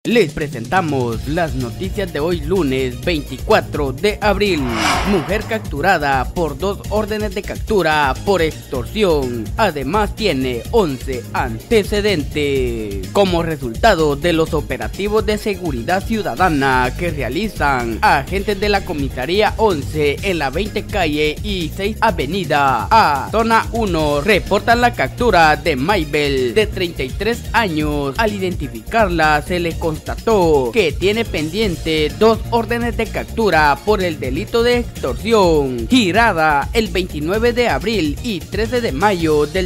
Les presentamos las noticias de hoy lunes 24 de abril. Mujer capturada por 2 órdenes de captura por extorsión. Además tiene 11 antecedentes. Como resultado de los operativos de seguridad ciudadana que realizan agentes de la comisaría 11 en la 20 calle y 6 avenida A, zona 1, reportan la captura de Maybel, de 33 años. Al identificarla se le constató que tiene pendiente 2 órdenes de captura por el delito de extorsión, girada el 29 de abril y 13 de mayo del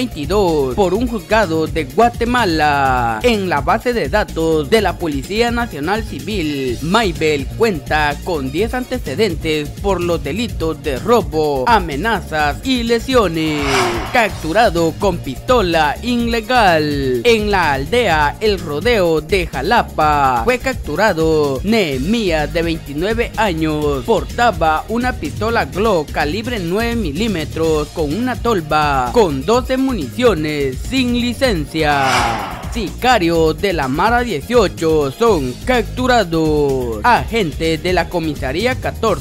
2022 por un juzgado de Guatemala. En la base de datos de la Policía Nacional Civil, Maybel cuenta con 10 antecedentes por los delitos de robo, amenazas y lesiones. Capturado con pistola ilegal en la aldea El Rodeo de Jalapa, fue capturado Nehemías, de 29 años. Portaba una pistola Glock calibre 9 milímetros con una tolva con 12 municiones sin licencia. Sicarios de la Mara 18 son capturados. Agentes de la comisaría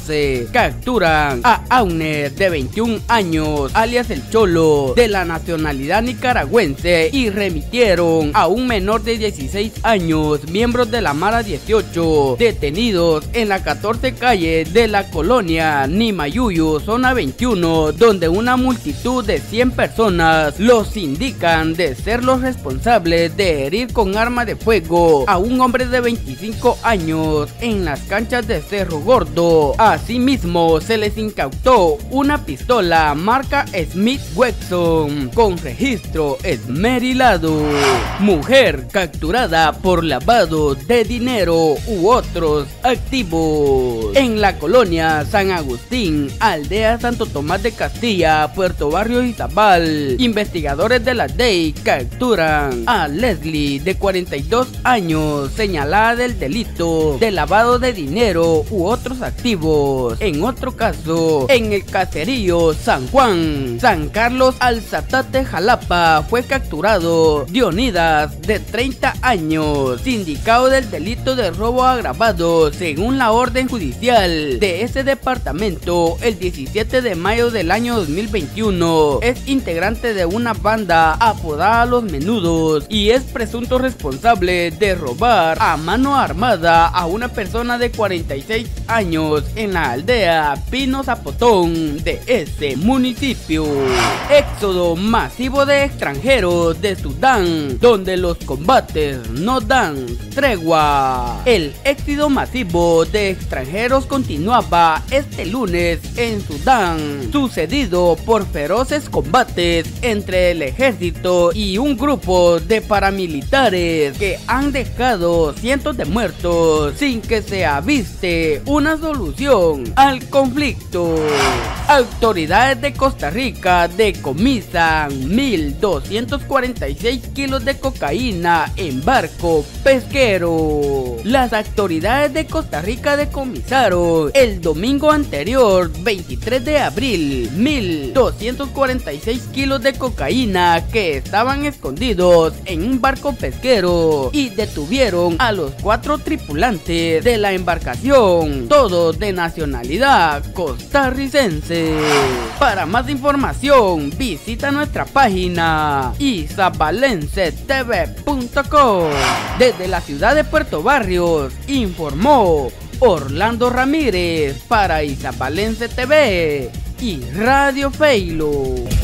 14 capturan a Auner, de 21 años, alias El Cholo, de la nacionalidad nicaragüense, y remitieron a un menor de 16 años, miembros de la Mara 18, detenidos en la 14 calle de la colonia Nimayuyo, zona 21, donde una multitud de 100 personas los indican de ser los responsables de herir con arma de fuego a un hombre de 25 años en las canchas de Cerro Gordo. Asimismo, se les incautó una pistola marca Smith Wesson con registro esmerilado. Mujer capturada por lavado de dinero u otros activos. En la colonia San Agustín, aldea Santo Tomás de Castilla, Puerto Barrio Izabal, investigadores de la DEI capturan a Leslie, de 42 años, señalada del delito de lavado de dinero u otros activos. En otro caso, en el caserío San Juan, San Carlos Alzatate, Jalapa, fue capturado Dionidas, de 30 años, sindicado del delito de robo agravado según la orden judicial de ese departamento el 17 de mayo del año 2021. Es integrante de una banda apodada Los Menudos y es presunto responsable de robar a mano armada a una persona de 46 años en la aldea Pino Zapotón de ese municipio. Éxodo masivo de extranjeros de Sudán, donde los combates no dan tregua. El éxodo masivo de extranjeros continuaba este lunes en Sudán, sucedido por feroces combates entre el ejército y un grupo de paramilitares que han dejado cientos de muertos sin que se aviste una solución al conflicto. Autoridades de Costa Rica decomisan 1.246 kilos de cocaína en barco pesquero. Las autoridades de Costa Rica decomisaron el domingo anterior, 23 de abril, 1.246 kilos de cocaína que estaban escondidos en un barco pesquero y detuvieron a los 4 tripulantes de la embarcación, todos de nacionalidad costarricense. Para más información, visita nuestra página isabalensetv.com. Desde la ciudad de Puerto Barrios, informó Orlando Ramírez para Isabalense TV y Radio Feilo.